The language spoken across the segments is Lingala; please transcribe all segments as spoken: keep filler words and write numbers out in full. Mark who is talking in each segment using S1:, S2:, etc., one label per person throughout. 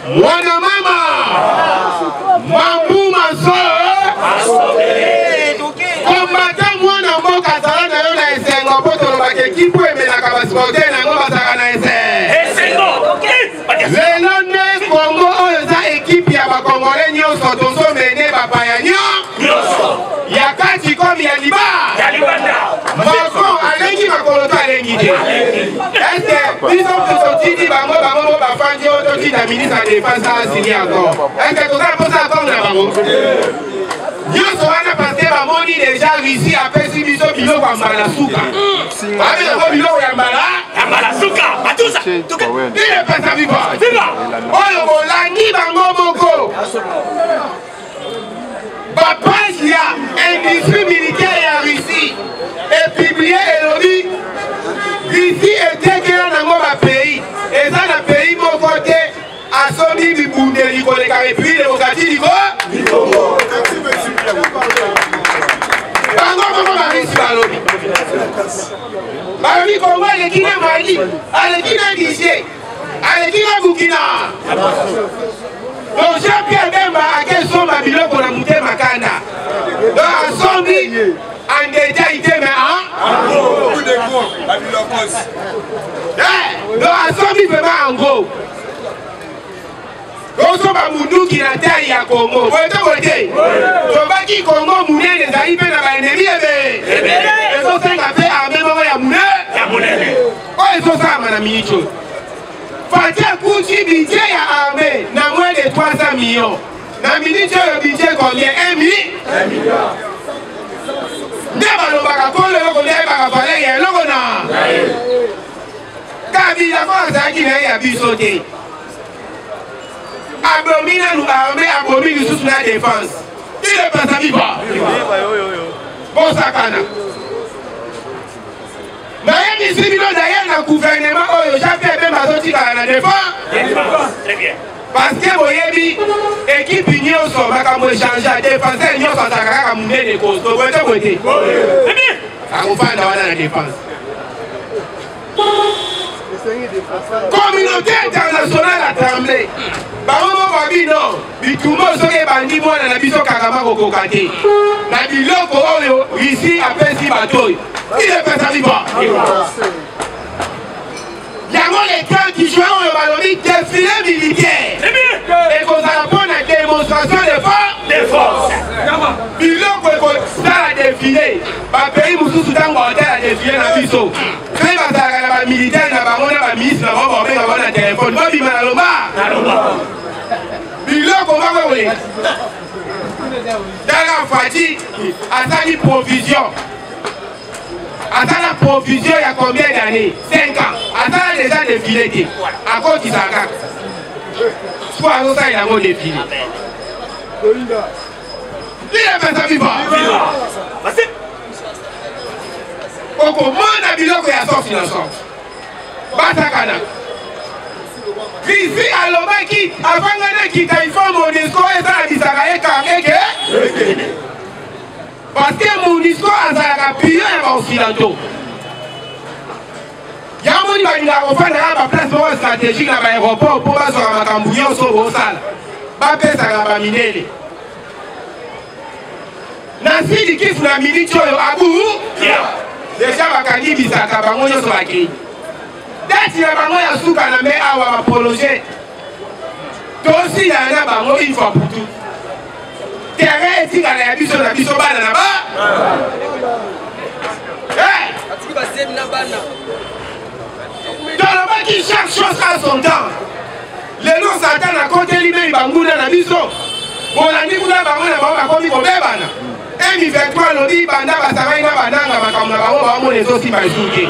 S1: Mwana mama Mambu maso Kombata mwana mboka sala na yo na esengo poto lobake kipo emelaka basporter nango basaka na esengo lelo nde Kongo oyo eza ekipe ya bakongole nyonso tozomene bapaya nyonso ya kati komi ya liba moko alengi makolo to alengi te ese biso tozotindi bango bango bafandi oyo totinda ministre ya défense asili encore ese tozala mposa akong na bango nyonso wana parce bamoni deja Russie apesi biso biloko ya mbala suka babe yango biloko ya mbala suka batusa ile pesa viva oyo bolangi bango moko bapage ya industrie militaire ya Russie epublie elobi Russie etekela nango bapays eza na pays moko te asombi bibundeli koleka république démocratique du Congo bango moko barisi balobi balobi Congo aleki na Mali aleki na Niger aleki na Burkina donc Jean-Pierre Bemba akesomba biloko na mutema kanda donc asombi andeja iteme donc asombi vraiment en gros Koso ba munduki na tai ya Congo. Bote bote. Tobaki Congo munene ezali pe na ba ennemi ebe. Ezo senga pe arme moko ya munene. Ya munene. O ezo sama na minicho. Fatia kuchi budget ya arme na moins de trois cents millions. Na minicho yo budget combien? un million. Neba lo baka kole lo kole baka fale ya loko na. Kabila kwa zaki na ya biso te. Abomina nous armée, abomina nous sous la défense. Il est pas à vivre. Bon sakana. Mais ici, il y a un gouvernement où Jean-Pierre Bemba sorti à la défense. Très bien. Parce que vous avez équipe union sur ma échange à défense, union sur sa carrière à monter des causes. Vous voyez, vous voyez. Très bien. Ça vous fait dans la défense. Communauté internationale a tremblé. Bango babi non, bitumo soke bandi mwana na biso kakama kokokate. Na biloko oyo ici apesi batoy. Il est pas vivant. Yango les trente juin oyo balobi défilé militaire. Et qu'on a pour la démonstration de force. De force. Biloko eko sala défilé. Ba pays mususu tango hotel a défilé na biso. Très basaka na ba militaire na bango na ba ministre na bango ba bango na téléphone. Ba bima na lomba. Na lomba. Biloko mako Dala Fati a une provision. A la provision il y a combien d'années? cinq ans. A déjà défilé. À cause de ça. Soit à ça il a défilé. Il est pas ça vivant. Au comment on a biloko ya sorti dans son. Batakana. Ici à l'homme qui, avant de quitter, il faut mon discours et ça, il s'arrête quand même. Parce que mon discours a appuyé à l'Occidentaux. Il y a un monde qui a refait la place stratégique dans l'aéroport pour passer à ma cambouillon sur vos salles. Pas faire ça à minele. Nancy dit qu'il faut la minute à bout. Déjà, ma cani bisaka, bango sur la grille. Dès qu'il y a bango ya souka na me awa ma prolonger. Tosi ya na bango une fois pour tout. Terrain est à la biso na biso bana na ba. Eh! Atiki ba zem na bana. Dans le bas qui chaque chose a son temps. Les noms Satan a compté lui-même banguna na biso. Bon la ni kuna bango na bango ba komi ko bebana. M vingt-trois lobby banda ba sabai na bananga makamna bango ba mo les aussi ba souke.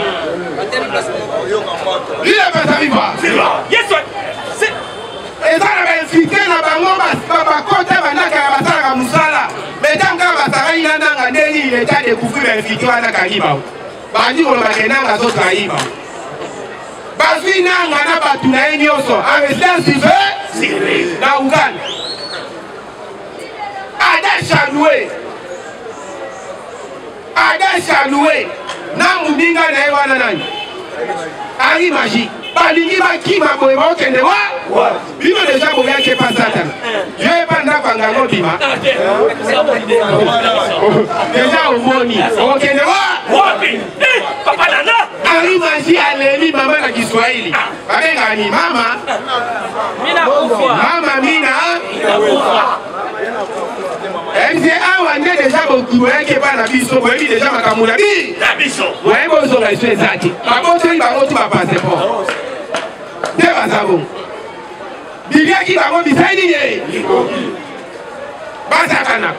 S1: Il est pas à vivre. Yes, sir. Et ça, on a infiltré dans le bango, papa côté bandaka ya basala musala. Mais tant que basala ina nanga ndeni il est à découvrir infiltré na kaliba. Bandi ko bakena nga zo kaiba. Bazwi nanga na batu na enyoso, avec civil na Uganda. Ada Chanoué. Ada Chanoué. Na mundinga na ewana nani. Ari magique. balingi bakima boye bakende wa bino deja boyaki pa satana yo epanda kwangango bima deja omoni okende wa
S2: papa nana
S1: arimasi aleli mama na Kiswahili babengani mama mama mina M C awa nde deja boyaki pa na biso boyebi deja makambo na biso boyebi ozonga iso ezaki babotoli bango tu bapaseport nde bazabo biliaki bango bisaidi ye basakana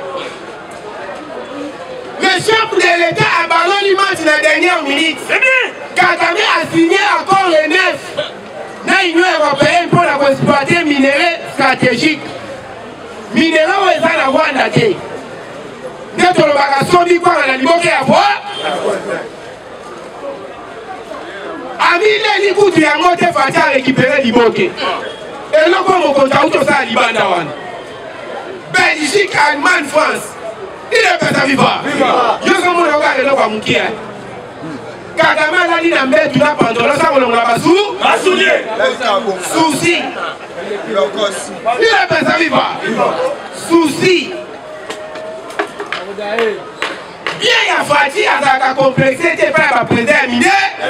S1: le chef de l'État a ballonné match la dernière minute. Kagame a signé accord le neuf na l'Union européenne pour la exploiter minerais stratégiques. Minerais où ils ont la voie d'attaque. Dès que le bagasso dit quoi, on a dit ok à voir. Amine Likou tu as monté Fati à récupérer l'Iboké. Et là comme on compte tout ça à Libandawan. Belgique, Allemagne, France. Il est pas à vivre. Je suis mon regard et là quoi moukia. Kagame a dit dans bête tu n'as pas entendu ça on l'a pas sous.
S2: Pas souillé.
S1: Souci. Il est pas à vivre. Souci. Bien il y a Fati à sa complexité pas à président miné.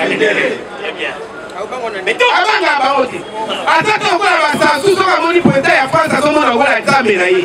S1: Mais tout avant la barote. Attends encore la basa sous son amoni président ya France à son monde encore la examen là.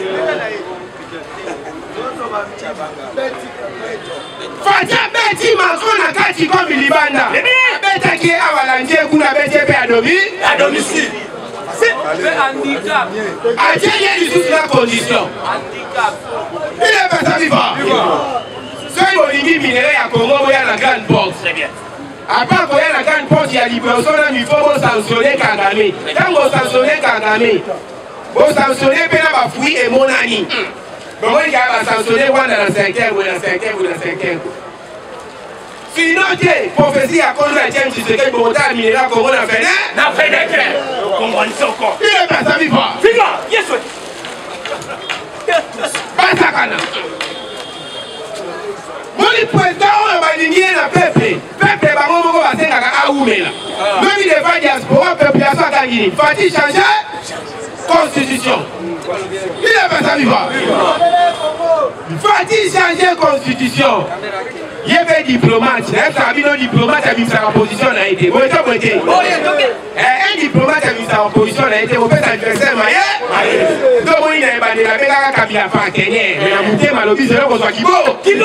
S1: Fatia beti Macron na kati comme Libanda. Beta qui avalanje kuna bete pe adomi
S2: à domicile.
S3: C'est handicap.
S1: Atie y a sous la condition.
S3: Handicap.
S1: Il est pas à vivre. Soy bolingi minerai à Congo ya la grande box.
S2: Très bien.
S1: Après qu'on ait la grande porte, il y a libération, il faut sanctionner Kagame. Quand vous sanctionnez Kagame, vous sanctionnez Pénaba Fouille et Monani. Donc il y a sanctionné dans la cinquième ou dans la cinquième ou dans la cinquième. Sinon, prophétie à cause de la James Tshisekedi, Bogota, Minera, Congo, n'a fait
S2: n'a fait des cœurs. Congo, il s'en
S1: il est pas à vivre.
S2: Figa, yes, oui.
S1: Basakana. Mon président, on va ligner la peuple. Peuple, on va passer à Aoumela. Même il est pas diaspora, peuple, à sa gagne. Faut-il changer constitution? Il est pas à vivre. Faut-il changer constitution? Il y avait diplomate. Un diplomate a mis sa position a été. Vous êtes voté. Un diplomate a mis sa position a été. Vous faites un adversaire maillé. Donc il a bandé la belle à Kabila partenaire. Mais la montée malobie, c'est là qu'on soit Kibo.
S2: Kibo.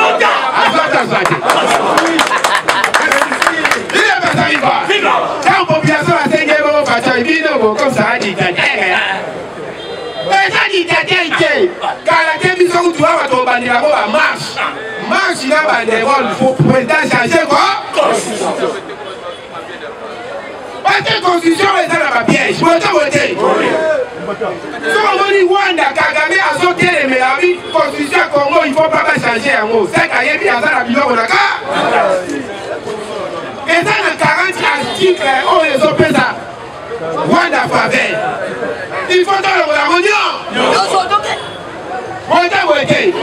S1: Il est pas à vivre. Quand la population a saigné, on va faire une comme ça, dit mais ça dit que quand la télévision où tu vas tomber la robe marche, marche il a pas de rôle, il faut président changer quoi? Parce que la constitution est dans la piège, vous avez voté. Si on dit Rwanda, Kagame a sauté les meilleurs, la constitution Congo, il ne faut pas changer en gros. C'est qu'il y a bien dans la bilan de la carte. Et dans les quarante articles, on les opère ça. Rwanda faveur. Il faut dans la réunion. Vous avez voté.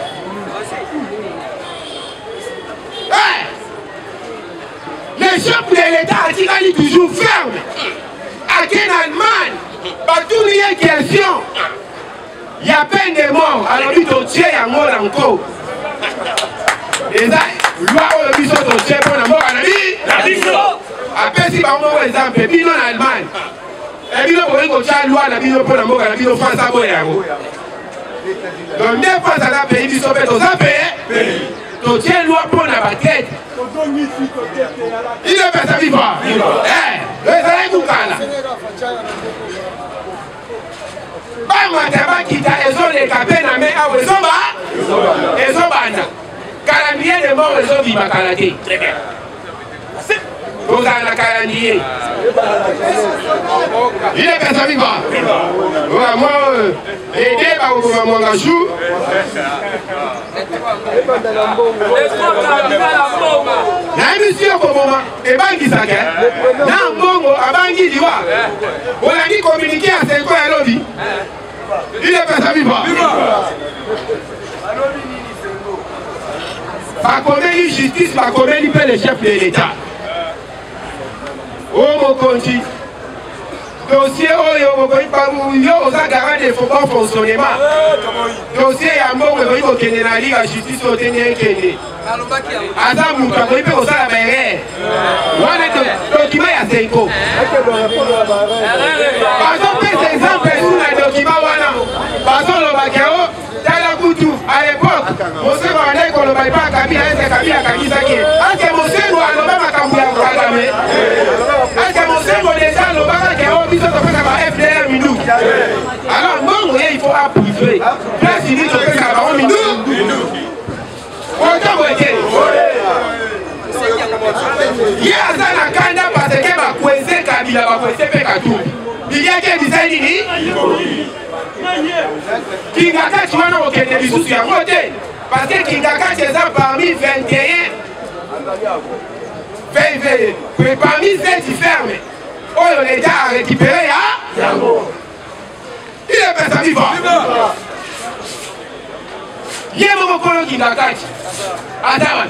S1: Les chefs de l'État a toujours ferme. À quelle Allemagne, par toutes les questions, il y a peine de mort. Alors, il y a un mort encore. Et ça, loi où il y a un pour la mort à la vie. Après, si par exemple, il y a en Allemagne. Et bien, on a une loi la vie pour la mort à la vie de France à Boyaro. Donc, n'est pas à la pays, ils sont faits aux pays. Donc, il y a une loi pour la tête. Il est pas à vivre. Eh, le salaire du cas. Bamataba kita ezo le kapena me awe zoba ezo banda calendrier de mort ezo viva kalate. Très bien. Vous avez la calendrier. Il est pas à vivre. Moi, aider par le moment chou. La émission pour moment et bangi ça que. Na mbongo abangi diwa. On a dit communiquer à cinq ans à lobby. Il est pas à vivre. Par combien de justice, par combien de paix les chefs de l'État. Oh mon conti. Dossier oyo yo oza garant de bon fonctionnement. Dossier ya mbongo oyo kokende na liga justice otene ekende. Aza mutu akoki mpe kosala baerreur. Wana document ya Senko. Bazopesa exemple sur na document wana. Bazolobaki o tala kutu à l'époque. Mosengo andai koloba epa Kabila ese Kabila akangizaki. Ake Mosengo aloba makambo ya Kagame. Ake Mosengo deja alobaka ke o biso topesa ba F D R minduki. Alors mbongo ye il faut appriver. Place ini topesa ba minduki. Oto boyeke. Ye aza na kanda parce que bakweze Kabila bakweze mpe Katumbi. Biliake bisaidi ni Kingakachi wana okende bisusu yango te parce que Kingakachi eza parmi vingt et un vingt parmi sept fermes oyo l'État a récupéré ya yango. Il est personne vivant. Ye moko kolo Kingakachi ata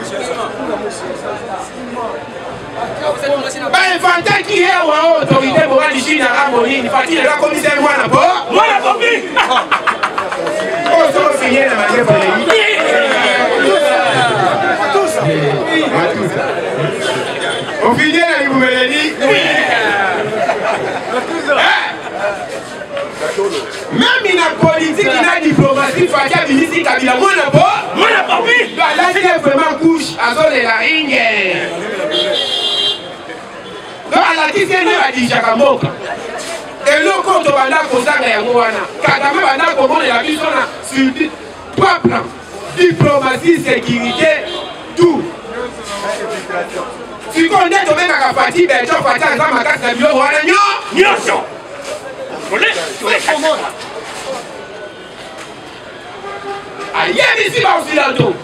S1: ba infanta qui est en autorité morale ici dans la monnaie, il faut dire la commissaire moi na po.
S2: Moi la copie.
S1: Oh, ça va finir la manière pour on finit la vous me l'avez dit. Même in la politique, il a diplomatie, il faut qu'il y ait ici Kabila moi na po.
S2: Moi la copie.
S1: Là, c'est vraiment couche à zone la ringue. Donc, à la dixième heure, il y a un mot. Et le compte de Banda Kozanga Yangoana, Kagame Banda Komon et la mission sur trois plans diplomatie, sécurité, tout. Si on est tombé dans la partie, ben, tu vas faire ça, ma casse de bio, voilà, non?
S2: Nyonso. Volé, volé, comment?
S1: Aïe, ici, va aussi là, tout.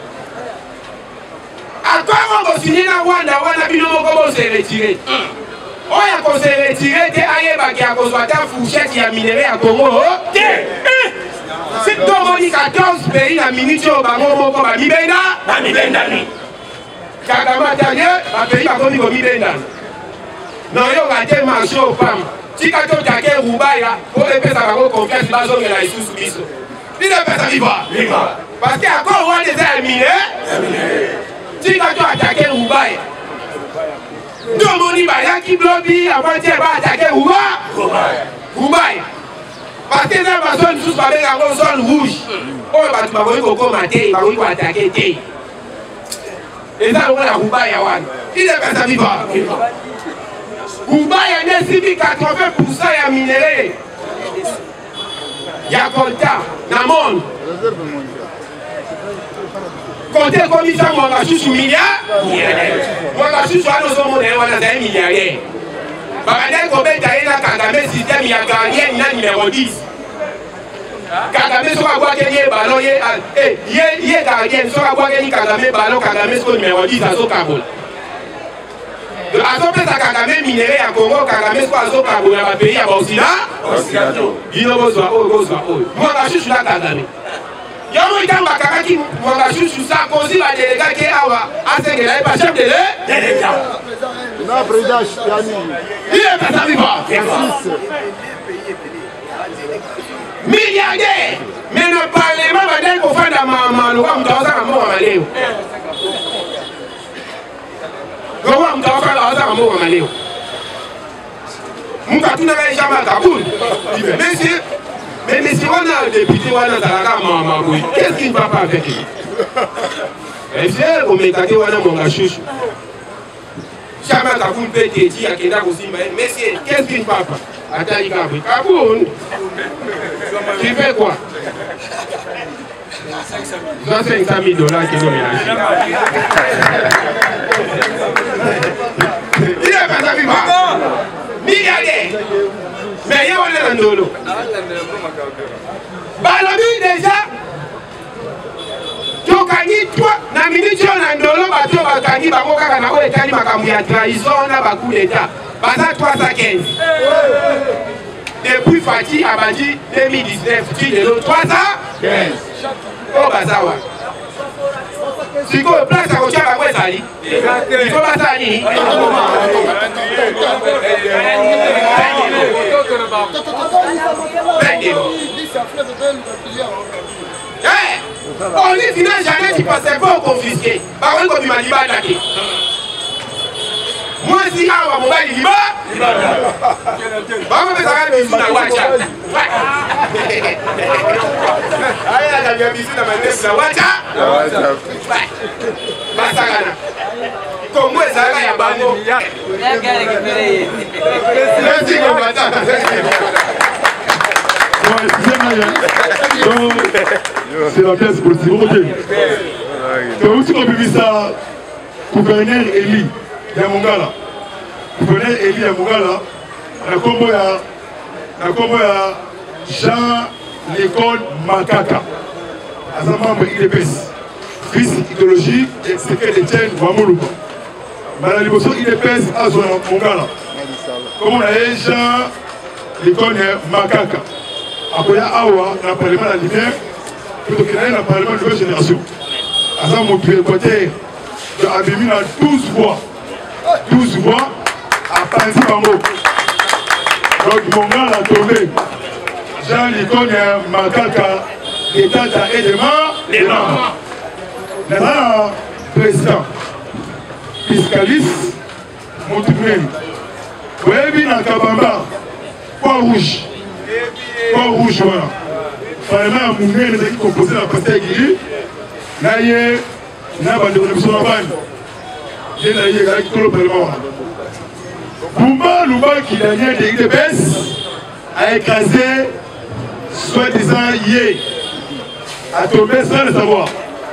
S1: À quoi on va signer la Wanda, Wanda, puis nous, comment on s'est retiré? On a s'est retiré, t'es aïe, bah, qui a causé ta fourchette, qui a minéré à Congo. C'est tout le monde quatorze pays, la minute, au Bango, mon comme à Mibenda.
S2: À Mibenda, oui.
S1: Kagama, t'as bien, un pays, à Congo, Mibenda. Non, il y a un tel marché au P A M. Si tu as un Roubaïa, pour les personnes qui ont confiance, ils vont aller sous Bisso. Il est personne vivant. Parce qu'il y a encore un des éliminés. Si tu as attaqué Roubaïa, tout le monde va y qui bloque, avant-hier va attaquer Roubaïa. Parce que dans la zone sous la zone rouge, on va commenter, on va attaquer. Et ça, on va la Roubaïa. Il est personne vivant. Roubaïa n'est civique quatre-vingts pour cent à minerai. Il y a Colta, Namon. Comptez comme il y a un chouchou milliard. Un chouchou à nos hommes, on a un milliardaire. Babadel Kobel Taïla Kagame système, il y a gardien numéro dix. Kagame soit boire qu'il y ait ballon, il y a gardien, soit boire qu'il y ait Kagame ballon, Kagame soit numéro dix à Zokabol. Azo pesa Kagame minéré à Congo, Kagame soit Azo Kabul à la pays à Bosnia. Il ne va pas moi je suis là Kagame. Yamo itamba Kagaki, moi je suis ça, cosy la délégat qui est à Asengela, pas chef de l'État. Il est pas sa vivant. Milliardaire. Mais le Parlement va dire qu'on fait de ma maman, on va me à mort à Maléo. On va me faire à mort à Maléo. Mon carton n'a jamais à Kaboul. Monsieur, mais monsieur, on a un député, on a un maman, qu'est-ce qui ne va pas avec lui? Et c'est au mécaté, on a mon gachouche. Jamais Kaboul peut te dire à Kenda aussi, monsieur, qu'est-ce qui ne va pas? Attends, il Kaboul. Kaboul, tu fais quoi? cinq cent mille dollars qui sont mélangés. Il est pas vivant. Milliardaire. Mais il y a un ndolo. Balobi déjà. Tokani toi na minute on ndolo bato bakani bakoka kana ko etali makambo ya trahison na bacoup d'état. Baza trois cent quinze. Depuis Fati Abadi deux mille dix-neuf, tu es le trois cent quinze. Oh Bazawa. sikoyo place ya kotia bango ezali ifo basala nini on dit finalement jamais tu passais pas au confisqué par contre comme il m'a dit bah d'accord moi si awa mobali liba bango bezaka bisu na wacha aya kabia bisu na manesi na wacha basakana Congo ezalaka ya bango merci combattant
S4: c'est la pièce politique. C'est aussi qu'on peut ça, gouverneur Eli Yamongala. Gouverneur Eli Yamongala, la combo ya, la combo ya Jean Lécole Makaka. À sa membre I D P S, fils idéologie et secret d'Etienne Wamoluba. Madame Liboso I D P S à son Mongala. Comme on a Jean Lécole Makaka. Après Awa, dans le Parlement de la lumière, plutôt qu'il y ait dans le Parlement de nouvelle génération. À ça, mon côté, j'ai abîmé à douze voix. douze voix à Panzi Bango. Donc, mon gars l'a tombé. Jean-Licone Makaka, l'État et les membres. Maintenant, président, fiscaliste, Moutoumen. Vous avez vu dans Kabamba, Poids rouge. Poids rouge, voilà. Vraiment, mon gars, il a composé la pastèque. Naye, n'a pas de révolution en bas. Il y a eu un peu de parlement. Boumba Louba, qui a gagné des I D P S, a écrasé, soi-disant, Yé, a tombé sans le savoir.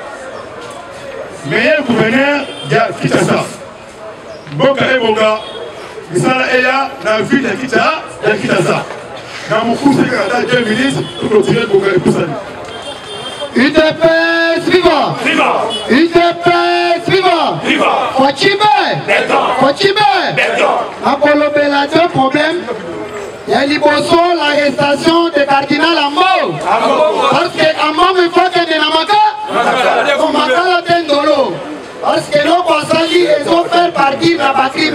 S4: Meilleur gouverneur, il y a Kitasa. Boka et Boga, Misala Eya, dans la ville de Kitasa, il y a Kitasa. Dans mon cours, c'est qu'il y a deux ministres pour continuer Boga et Poussani.
S5: I D P S viva!
S2: Viva!
S5: I D P S viva!
S2: Viva!
S5: Fochibe! Fochibe! Apollo Bella, c'est un problème. Il y a Liboso, l'arrestation de cardinal Ambo. Parce que Ambo me fait que de Namaka, on m'a la tête de l'eau. Parce que l'eau Passali, ils ont fait partie de la patrie.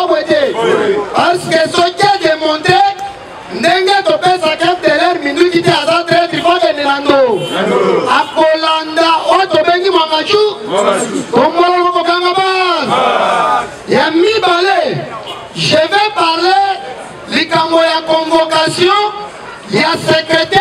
S5: Parce que ce qui a démontré, Nenge topesa cap de l'air minute qui était à sa traite, il faut que Nilando. A Kolanda, o tobengi Mangachou, Komolo Kokangabaz. Yami Balé, je vais parler, l'Ikambo ya convocation, il y a secrétaire.